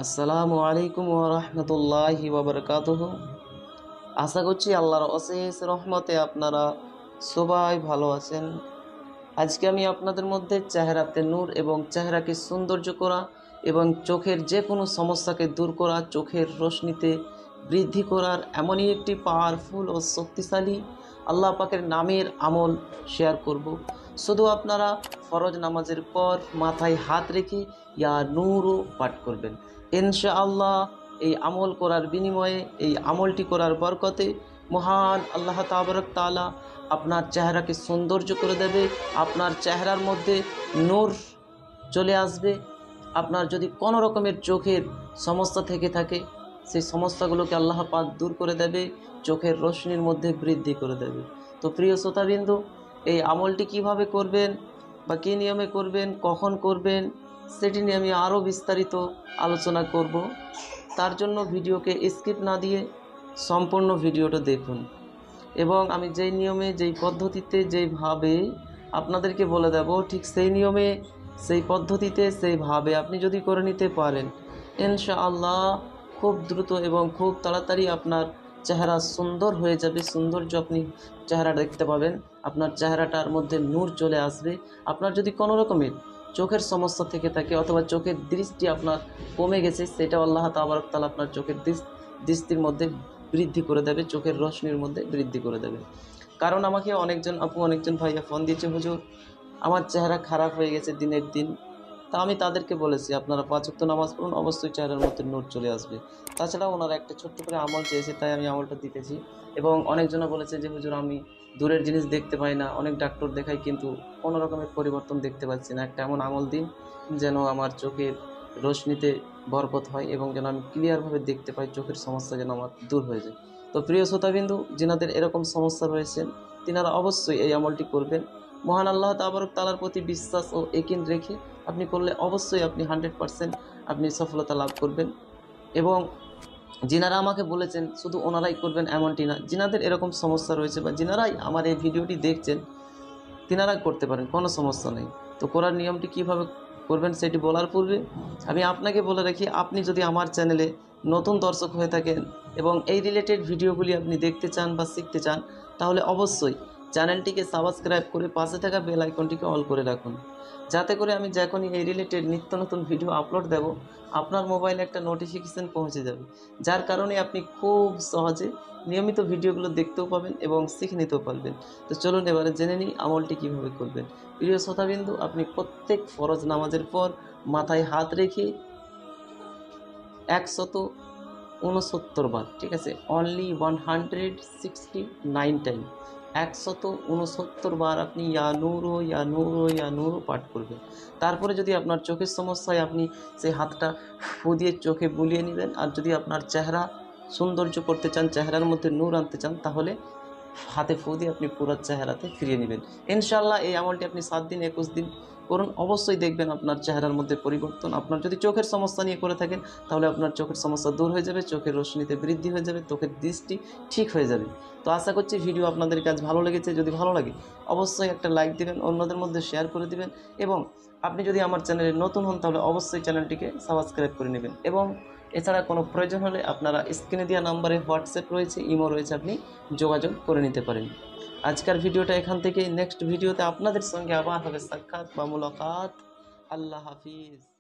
আসসালামু আলাইকুম ওয়া রাহমাতুল্লাহি ওয়া বারাকাতুহু। আশা করছি আল্লাহর অশেষ রহমতে আপনারা সবাই ভালো আছেন। আজকে আমি আপনাদের মধ্যে চেহারাতে নূর এবং চেহারাকে সৌন্দর্য করা এবং চোখের যে কোনো সমস্যাকে দূর করা, চোখের রোশনিতে বৃদ্ধি করার এমনই একটি পাওয়ারফুল ও শক্তিশালী আল্লাহ পাকের নামের আমল শেয়ার করব। শুধু আপনারা ফরজ নামাজের পর মাথায় হাত রেখে ইয়া নূরও পাঠ করবেন। ইনশাআল্লাহ এই আমল করার বিনিময়ে, এই আমলটি করার বরকতে মহান আল্লাহ তাবারক তাআলা আপনার চেহারাকে সৌন্দর্য করে দেবে। আপনার চেহারার মধ্যে নূর চলে আসবে। আপনার যদি কোনো রকমের চোখের সমস্যা থেকে থাকে, সেই সমস্যাগুলোকে আল্লাহ পাক দূর করে দেবে, চোখের রোশনির মধ্যে বৃদ্ধি করে দেবে। তো প্রিয় শ্রোতাবিন্দু, এই আমলটি কিভাবে করবেন বা কী নিয়মে করবেন, কখন করবেন, সেটি নিয়ে আমি আরও বিস্তারিত আলোচনা করব। তার জন্য ভিডিওকে স্কিপ না দিয়ে সম্পূর্ণ ভিডিওটা দেখুন এবং আমি যেই নিয়মে, যেই পদ্ধতিতে, যেইভাবে আপনাদেরকে বলে দেব, ঠিক সেই নিয়মে, সেই পদ্ধতিতে, সেইভাবে আপনি যদি করে নিতে পারেন, ইনশাআল্লাহ খুব দ্রুত এবং খুব তাড়াতাড়ি আপনার চেহারা সুন্দর হয়ে যাবে। সৌন্দর্য আপনি চেহারা দেখতে পাবেন, আপনার চেহারাটার মধ্যে নূর চলে আসবে। আপনার যদি কোনো রকমের চোখের সমস্যা থেকে থাকে অথবা চোখের দৃষ্টি আপনার কমে গেছে, সেটাও আল্লাহ তাবারক তাআলা আপনার চোখের দৃষ্টির মধ্যে বৃদ্ধি করে দেবে, চোখের রোশনির মধ্যে বৃদ্ধি করে দেবে। কারণ আমাকে অনেকজন আপু, অনেকজন ভাইয়া ফোন দিয়েছে, হুজুর আমার চেহারা খারাপ হয়ে গেছে দিনের দিন। তা আমি তাদেরকে বলেছি আপনারা 5 ওয়াক্ত নামাজ পড়ুন, অবশ্যই চেহারার মধ্যে নূর চলে আসবে। তাছাড়াও ওনারা একটা ছোট্ট করে আমল চেয়েছে, তাই আমি আমলটা দিতেছি। এবং অনেকজনে বলেছে যে হুজুর আমি দূরের জিনিস দেখতে পাই না, অনেক ডাক্তার দেখাই কিন্তু কোনো রকমের পরিবর্তন দেখতে পাচ্ছি না। একটা এমন আমল দিন যেন আমার চোখের রোশনিতে বরকত হয় এবং যেন আমি ক্লিয়ারভাবে দেখতে পাই, চোখের সমস্যা যেন আমার দূর হয়ে যায়। তো প্রিয় শ্রোতাবিন্দু, যিনাদের এরকম সমস্যা রয়েছেন তিনারা অবশ্যই এই আমলটি করবেন। মহান আল্লাহ তাবারক তাআলার প্রতি বিশ্বাস ও ইয়াকিন রেখে আপনি করলে অবশ্যই আপনি 100% আপনি সফলতা লাভ করবেন। এবং যিনারা আমাকে বলেছেন শুধু ওনারাই করবেন এমনটি না, যিনাদের এরকম সমস্যা রয়েছে বা যিনারাই আমার এই ভিডিওটি দেখছেন তিনারা করতে পারেন, কোনো সমস্যা নেই। তো করার নিয়মটি কিভাবে করবেন সেটি বলার পূর্বে আমি আপনাকে বলে রাখি, আপনি যদি আমার চ্যানেলে নতুন দর্শক হয়ে থাকেন এবং এই রিলেটেড ভিডিওগুলি আপনি দেখতে চান বা শিখতে চান, তাহলে অবশ্যই চ্যানেলটিকে সাবস্ক্রাইব করে পাশে থাকা বেল আইকনটিকে অল করে রাখুন, যাতে করে আমি যখনই এই রিলেটেড নিত্য নতুন ভিডিও আপলোড দেব আপনার মোবাইলে একটা নোটিফিকেশান পৌঁছে যাবে, যার কারণে আপনি খুব সহজে নিয়মিত ভিডিওগুলো দেখতেও পাবেন এবং শিখে নিতেও পারবেন। তো চলুন এবারে জেনে নিই আমলটি কীভাবে করবেন। প্রিয় শ্রোতাবিন্দু, আপনি প্রত্যেক ফরজ নামাজের পর মাথায় হাত রেখে 169 বার, ঠিক আছে, অনলি 169 টাইম, 169 বার আপনি ইয়া নূরো ইয়া নূরো ইয়া নূরো পাঠ করবেন। তারপরে যদি আপনার চোখের সমস্যা হয় আপনি সেই হাতটা ফু দিয়ে চোখে বুলিয়ে নেবেন। আর যদি আপনার চেহারা সৌন্দর্য করতে চান, চেহারার মধ্যে নূর আনতে চান, তাহলে হাতে ফু দিয়ে আপনি পুরো চেহারাতে ফিরিয়ে নেবেন। ইনশাআল্লাহ এই আমলটি আপনি 7 দিন 21 দিন করুন, অবশ্যই দেখবেন আপনার চেহারার মধ্যে পরিবর্তন। আপনার যদি চোখের সমস্যা নিয়ে করে থাকেন তাহলে আপনার চোখের সমস্যা দূর হয়ে যাবে, চোখের রোশনিতে বৃদ্ধি হয়ে যাবে, চোখের দৃষ্টি ঠিক হয়ে যাবে। তো আশা করছি ভিডিও আপনাদের কাছে ভালো লেগেছে। যদি ভালো লাগে অবশ্যই একটা লাইক দিবেন, অন্যদের মধ্যে শেয়ার করে দিবেন এবং আপনি যদি আমার চ্যানেলে নতুন হন তাহলে অবশ্যই চ্যানেলটিকে সাবস্ক্রাইব করে নেবেন। এবং এছাড়া কোনো প্রয়োজন হলে আপনারা স্ক্রিনে দেওয়া নাম্বারে হোয়াটসঅ্যাপ রয়েছে, ইমো রয়েছে, আপনি যোগাযোগ করে নিতে পারেন। আজকের ভিডিওটা এখান থেকে, নেক্সট ভিডিওতে আপনাদের সঙ্গে আবার হবে সাক্ষাৎ বা মুলাকাত। আল্লাহ হাফিজ।